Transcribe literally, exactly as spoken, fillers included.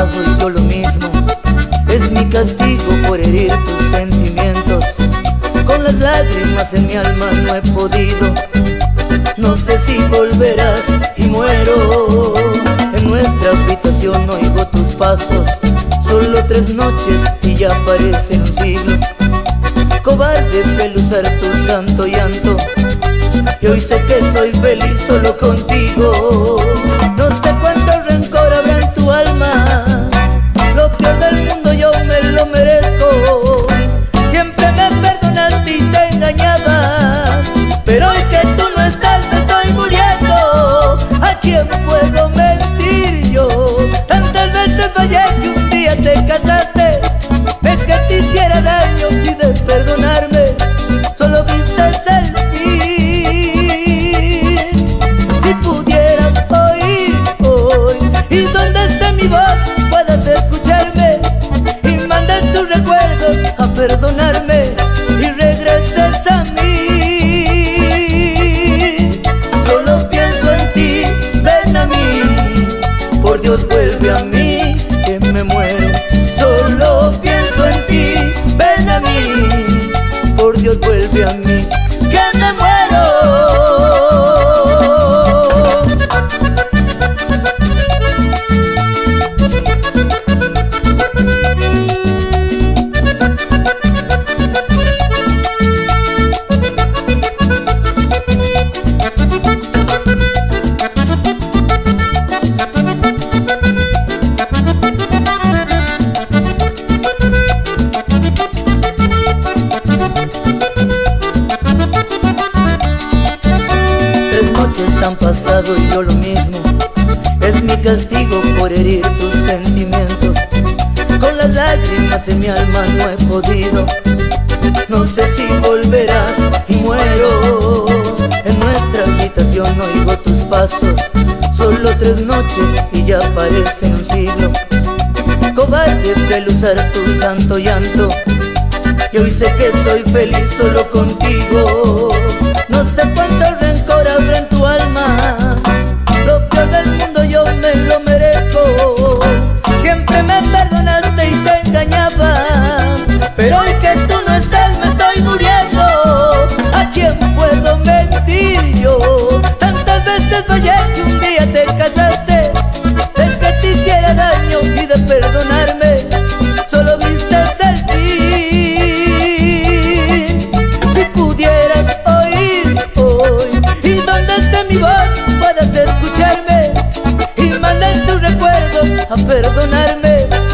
pasado y yo lo mismo. Es mi castigo por herir tus sentimientos. Con las lágrimas en mi alma no he podido. No sé si volverás y muero. En nuestra habitación oigo tus pasos. Solo tres noches y ya parecen un siglo. Cobarde pelusar tu santo llanto. Y hoy sé que soy feliz solo contigo. No sé cuánto rencor habrá en tu alma. Lo peor del mundo yo me lo merezco. Siempre me perdonaste y te engañaba, pero hoy que tú no estás me estoy muriendo. ¿A quién puedo mentir yo? Tantas veces fallé que un día te casaste. De que te hiciera daño y de perdonarme solo viste el fin. Si pudieras oír hoy y donde esté mi voz puedas escucharme y mandes tus recuerdos a perdonarme y regreses a mí. Solo pienso en ti, ven a mí. Por Dios vuelve a mí, que me muero. Solo pienso en ti, ven a mí. Por Dios vuelve a mí, que me muero. Han pasado y yo lo mismo. Es mi castigo por herir tus sentimientos. Con las lágrimas en mi alma no he podido. No sé si volverás y muero. En nuestra habitación oigo tus pasos. Solo tres noches y ya parecen un siglo. Cobarde pelusar tu santo llanto. Y hoy sé que soy feliz solo contigo. No sé cuánto rencor habrá en tu alma. Lo peor del mundo yo me lo merezco. Siempre me perdonaste y te engañaba, pero hoy que tú no estás me estoy muriendo. ¿A quién puedo mentir yo? Tantas veces fallé que un día te casaste. De que te hiciera daño y de perdonarme solo viste el fin. Si pudieras oír hoy y donde esté mi voz puedas escucharme y mandar tus recuerdos a perdonarme